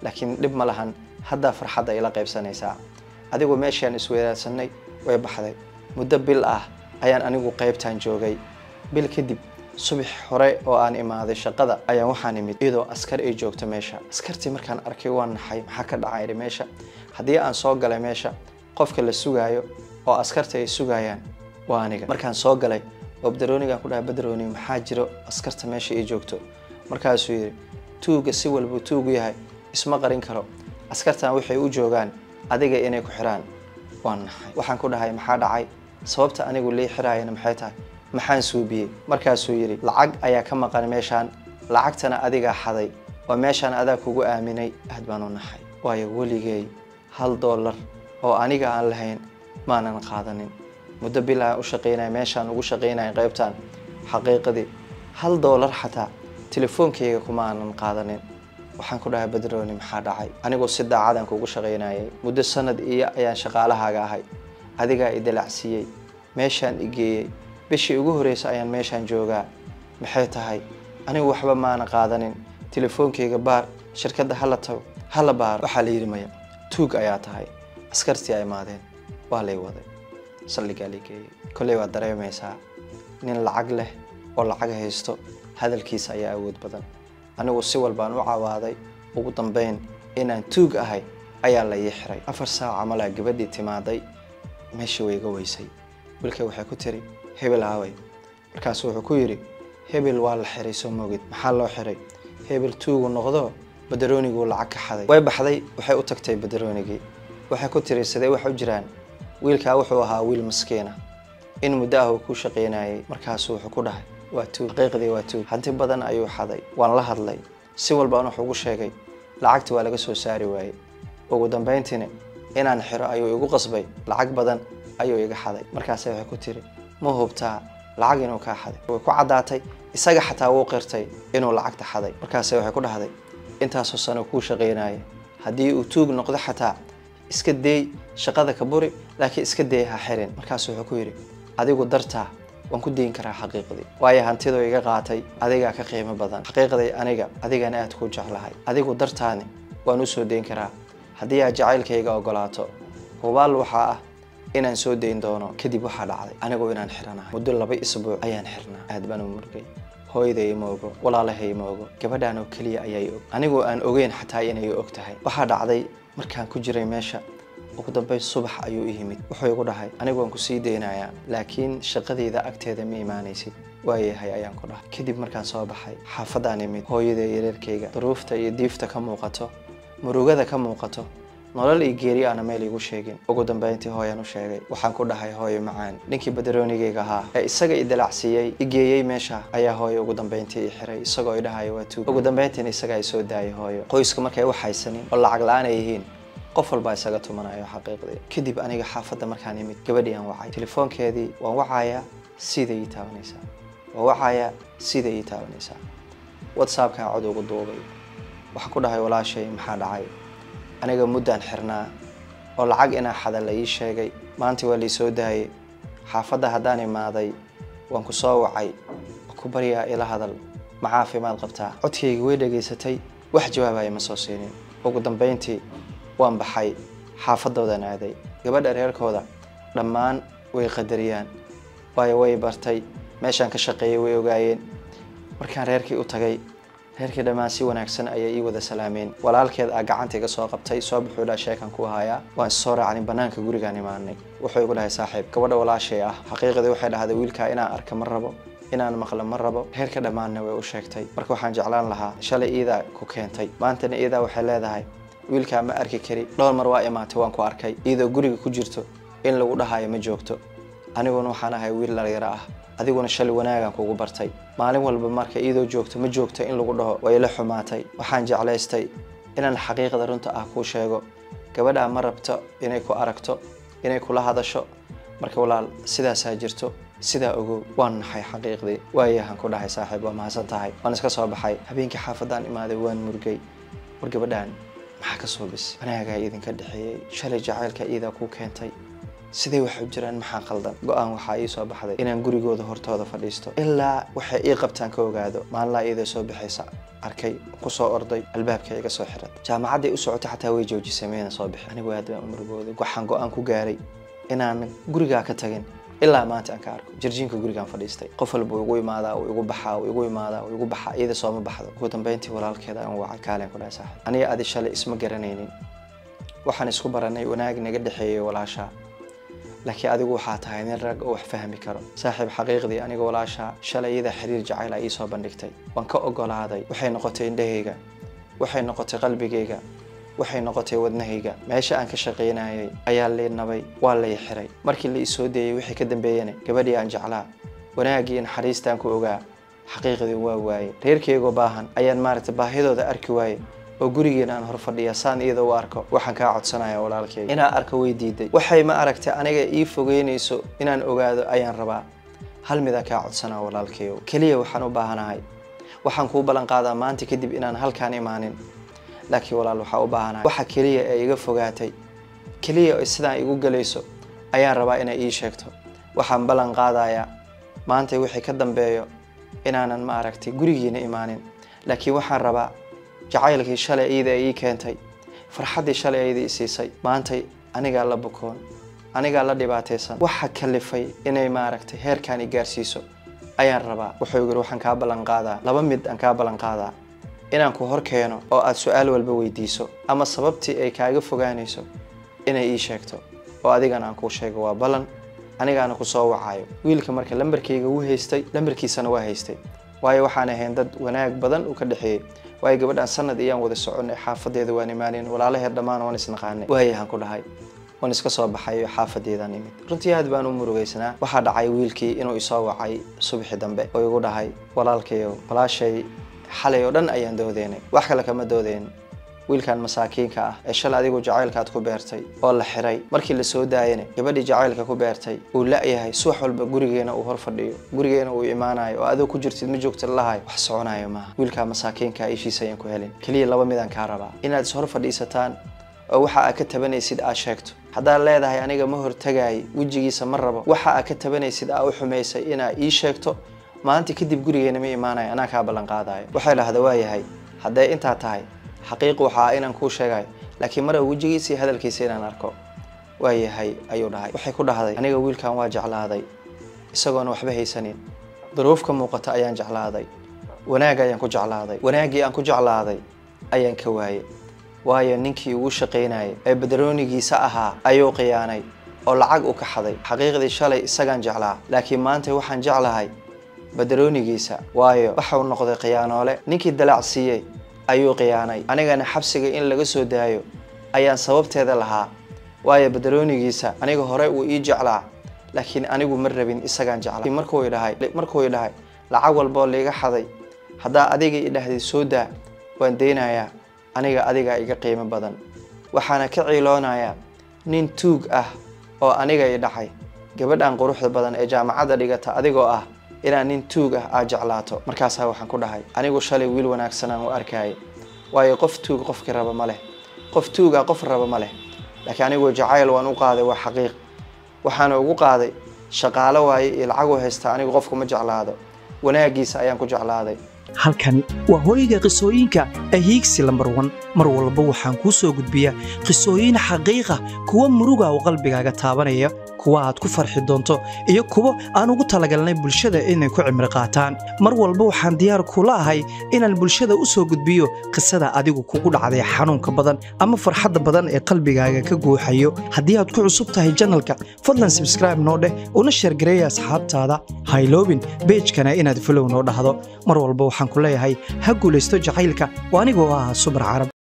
laakiin dib ma lahan hadda farxadda ila qaybsanaysaa adigu meeshaan isweerarsanay way baxday muddo bil ah ayaan anigu qaybtaan joogay bil kadib subax hore oo aan imaaday shaqada ayaan waxaan imid iyadoo askar ay joogto meesha askartii markaan arkay waan naxay maxaa ka dhacay meesha haddii aan soo galay meesha qofka la sugaayo oo askarta ay sugayaan waa aniga markaan soo galay Badrooniga ku dhahay Badrooni maxaa jiro askarta meesha ay joogto markaasuu yiri tuuga si walba tuugu yahay isma qarin karo askartan waxay u joogaan adiga inay ku xiraan waan naxay waxaan ku dhahay maxaa dhacay sababta anigu lii xiraayana maxay tahay maxaan suubiyay markaasuu yiri lacag ayaa ka maqan meeshaan lacagtana adiga xaday oo meeshaan adaa kugu aaminay aad baan u naxay waayo waligay $1 oo aniga aan lahayn maanan qaadanin muddo bilaa u shaqeynay meeshaan ugu shaqeynay qaybtaan xaqiiqadii $1 xataa telefoonkeyga kuma aanan qaadanin waxaan ku dhahay Badrooni maxaa dhacay anigu si daacadan kugu shaqeynayay muddo sanad iyo ayaan shaqaalahaaga ahay adiga idilacsiiyay meeshaan igeeyay bishii ugu horeysay ayaan meeshaan joogaa maxay tahay anigu waxba maana qaadanin telefoonkeyga baar shirkadda hala baar waxa la yiri maya tuug ayaa tahay askartii ay maadeen waa lay waday salliga ligeeyay kulay waa dareemaysaa nin lacag leh oo lacag haysto hadalkiisa ayaa awood badan anigu si walbaan u cawaaday ugu dambeyn inaan tuug ahay ayaa la ii xiray 4 saac amala gabadhii timaaday meeshii way iga weysay bilkay waxay ku tiri hebel aaway markaas wuxuu ku yiri hebel waa la xiray soo moogid maxaa loo xiray hebel tuugu noqdo Badroonigu lacag ka xaday way baxday waxay u tagtay Badroonigii waxay ku tiri sidee wax u jiraan wiilka wuxuu ahaa wiil maskiina in muddo ah uu ku shaqeynayay markaas wuxuu ku dhahay waa tuug xaqiiqdii waa tuug hanti badan ayuu xaday waan la hadlay si walba aan wax ugu sheegay lacagta waa laga soo saari waayay ugu dambeyntiina inaan xiro ayuu igu qasbay lacag badan ayuu iga xaday markaas waxay ku tiri ma hubtaa lacag inuu ka xaday way ku cadaatay isaga xataa wuu qirtay inuu lacagta xaday markaas waxay ku dhahday intaas oo sano ku shaqeynayay hadii uu tuug noqdo xataa iska day shaqada ka buri laakiin iska day ha xirin markaas wuxuu ku yiri adigu dartaa waan ku deyn karaa xaqiiqdii waayo hantidu iga qaatay adiga ka qiimo badan xaqiiqdii adigana aad ku jeclahay adigu dartaani waan u soo deyn karaa hadii aad jacaylkayga ogolaato hubaal waxa ah inaan soo deyn doono kadib waxa dhacday anigu inaan xiranahay muddo 2 isbuuc ayaan xirnaa aad baan u murgay hooyaday ma ogo walaalahay ma ogo gabadhaan oo kaliya ayay og anigu aan ogeyn xataa inay og tahay waxa dhacday markaan ku jiray meesha ugu dambeyn subax ayuu i yimid wuxuu igu dhahay anigu waan ku sii deynayaa laakiin shaqadeeda agteeda ma iimaanaysid waayahay ayaan ku dhahay kadib markaan soo baxay xaafadaan imid hooyaday yareerkayga duruufta iyo diifta ka muuqato murugada ka muuqato nolol iyo geeri aan meel igu sheegin ugu dambeyntii hooyan u sheegay waxaan ku dhahay hooyo macaan ninkii Badroonigayga ahaa ee isaga idilacsiiyay igeeyay meesha ayaa hooyo ugu dambeyntii i xiray isagoo i dhahay waa tuug ugu dambeyntii isaga ay soo daayay hooyo qoyska markay wax haysanin oo lacag la'aan ay yihiin qof walba isaga tumanayo xaqiiqdii kadib aniga xaafadda markaan imid gabadhii aan wacay telefoonkeedii waan wacayaa sida ii taabanaysaa WhatsApp-ka cod ugu duubay waxa ku dhahay walaashay maxaa dhacay aniga muddaan xirnaa oo lacag inaa xada la ii sheegay maanta waa la soo daayay xaafadda haddaan imaaday waan ku soo wacay ku bariyaa ila hadal macaafimaad qabtaa codkayga way dhageysatay wax jawaab ay ma soo siinin ugu dambeyntii waan baxay xaafadoodan aaday gabadha reerkooda dhammaan way qadariyaan way bartay meeshaan ka shaqeeyay way ogaayeen markaan reerkii u tagay reerkii dhammaan si wanaagsan ayay ii wada salaameen walaalkeed gacanta iga soo qabtay soo buxuudha sheekan ku hayaa waan soo raacnay banaanka gurigaan imaanay wuxuu igu dhahay saaxiib gabadha walaashay ah xaqiiqdii waxay dhahday wiilka inaan arka ma rabo inaan maqlo ma rabo reerka dhammaanna way u sheegtay marka waxaan jeclaan lahaa shalay iida ku keentay maantana iida waxay leedahay wiilka ma arki kari dhowr mar waa imaatay waan ku arkay iida guriga ku jirto in lagu dhahayo ma joogto aniguna waxaan ahay wiil dhalinyaro ah adiguna shalay wanaagan kugu bartay maalin walba marka iidoo joogto ma joogto in lagu dhaho way la xumaatay waxaan jeclaystay inaan xaqiiqada runta ah ku sheego gabadha ma rabto inay ku aragto inay kula hadasho marka walaal sidaas ha jirto sida ogow waan naxay xaqiiqdii waayahan ku dhahay saaxiib waa mahadsan tahay waan iska soo baxay habeenkii xaafadaan imaaday waan murgay war gabadhaan maxaa ka soo bis anaaga idinka dhaxeeyay shalay jacaylka iida ku keentay sidee wax u jiraan maxaa qaldan go'aan waxa ii soo baxday inaan gurigooda hortooda fadhiisto ilaa waxay ii qabtaan ka ogaado maalin la iyada soo bixaysa arkay ku soo orday albaabka iga soo xiray jaamacadda u socotay xataa way joojisay meena soo bixin anigu aad baan umrigooda waxaan go'aan ku gaaray inaan guriga ka tagin ilaa maanta aan ka arko jirjiinka gurigaan fadhiistay qof walba ugu imaadaa oo igu baxaa oo igu imaadaa oo igu baxaa iyada soo ma baxdo ugu dambeyntii walaalkeeda aan wacay kaaleen ku dhahay saaxiib aniga adi shalay isma garanaynin waxaan isku baranay wanaag naga dhaxeeyay walaasha laakiin adigu waxa tahay nin rag oo wax fahmi karo saaxiib xaqiiqdii aniga walaasha shalay iyada xiriir jacayl ay soo bandhigtay waan ka ogolaaday waxay noqotay indhahayga waxay noqotay qalbigayga waxay noqotay wadnahayga meesha aan ka shaqeynayay ayaa leenabay waa la xiray markii la isoo deeyay wixii ka dambeeyay gabadhii aan jeclaa wanaagii naxariistaan ku ogaa xaqiiqdii waa waayay reerkayga baahan ayaan maaragtay baahidooda arki waayay oo gurigeena aan hor fadhiya saan iyada u arko waxaan ka codsanayaa walaalkay inaan arko way diiday waxay ma aragtay aniga ii fogeynayso inaan ogaado ayaan rabaa hal mid aan ka codsanaa walaalkay kaliya waxaan u baahanahay waxaan ku balan qaadaa maanta kadib inaan halkaan imaanin laakiin walaal waxa u baahanahay waxa kaliya ay iga fogaatay kaliya sidaan igu galayso ayaan rabaa inay ii sheegto waxaan balan qaadayaa maanta wixii ka dambeeyo inaanan ma aragtay gurigeena imaanin laakiin waxaan rabaa jacaylkii shalay iyada ii keentay farxadii shalay iyada siisay maanta aniga la bukoon aniga la dhibaataysan waxa kalifay inay ma aragtay heerkan i gaarsiiso ayaan rabaa wuxuu yiri waxaan ka balan qaadaa laba mid aan ka balan qaadaa inaan ku hor keeno oo aad su'aal walba weydiiso ama sababtii ay kaaga fogaanayso inay ii sheegto oo adigana aan ku sheego waa balan anigaana ku soo wacayo wiilka marka lambarkayga uu haystay lambarkiisana waa haystay waayo waxaan ahayn dad wanaag badan u ka dhaxeeyay waayo gabadhan sanad iyaan wada soconay xaafadeeda waan imaanin walaalaheed dhamaan waan isnaqaanay waayahan ku dhahay waan iska soo baxay xaafadeedan imid runtii aad baan u murugaysnaa waxa dhacay wiilkii inuu isoo wacay subaxii dambe oo igu dhahay walaalkayo walaashay xalay oo dhan ayaan doodeynay wax kale kama doodeen wiilkan masaakiinka ah ee shalay adigu jacaylkaad ku beertay oo la xiray markii la soo daayay gabadhii jacaylka ku beertay uu la yahay subax walba gurigeena uu hor fadhiyo gurigeena uu imaanayo oo adigu ku jirtid ma joogtid lahay wax soconayo ma wiilka masaakiinka ishiisa ayaan ku helin kaliya laba mid aan ka rabaa inaad hor fadhiisataan oo waxa aad ka tabanaysid aad sheegto hadaa leedahay aniga ma hortagay wajigiisa ma rabo waxa aad ka tabanaysid aad u xumeysay inaad ii sheegto maanta kadib gurigeena ma imaanayo anaa ka balan qaadayo waxay lahada waa yahay haday inta tahay xaqiiq waxa inaan ku sheegay laakiin mar wajigiisa hadalkiisa inaan arko waa yahay ayuu dhahay waxay ku dhahday aniga wiilkan waa jeclaaday isagoona waxba haysanin duruufka muuqata ayaan jeclaaday wanaag ayaan ku jeclaaday wanaagii aan ku jeclaaday ayaan ka waayay waayo ninkii uu shaqeynayay ee badroonigiisa ahaa ayuu qiyaanay oo lacag u ka xaday xaqiiqdii shalay isagaan jeclaa laakiin maanta waxaan jeclahay badroonigiisa waayo waxa uu noqday qiyaanoole ninkii dalacsiiyay ayuu qiyaanay anigana xabsiga in laga soo daayo ayaan sababteeda lahaa waayo badroonigiisa aniga hore uu ii jeclaa laakiin anigu ma rabin isagaan jeclaa markuu idhahay lacag walba liiga xaday hadaa adiga idhahdii soo daa waan deynayaa aniga adiga iga qiimo badan waxaana ka ciiloonayaa nin tuug ah oo aniga i dhacay gabadhan quruxda badan ee jaamacadda dhigata adigoo ah inaan nin tuug ah aad jeclaato markaas waxaan ku dhahay anigu shalay wiil wanaagsan aan u arkay waayo qof tuug qofkii raba ma leh qof tuug ah qof raba ma leh laakiin anigu jacayl waan u qaaday waa xaqiiq waxaan ugu qaaday shaqaale waaye iyo lacag u haysta anigu qofku ma jeclaado wanaagiisa ayaan ku jeclaaday halkani waa hooyga qisooyinka ahiigsi lambar 1 mar walba waxaan ku soo gudbiyaa qisooyin xaqiiqa kuwa muruga oo qalbigaaga taabanaya kuwa aad ku farxi doonto iyo kuwa aan ugu talagalnay bulshada inay ku cimri qaataan mar walba waxaan diyaar ku laahay inaan bulshada u soo gudbiyo qisada adigu kugu dhacday xanuunka badan ama farxadda badan ee qalbigaaga ka guuxayo haddii aad ku cusub tahay channelka fadlan subscribe noo dheh una share gareeya asxaabtaada hayloobin page-kana inaad follow noo dhahdo mar walba waxaan ku leeyahay ha guulaysto jacaylka oo anigoo ah Subar Carab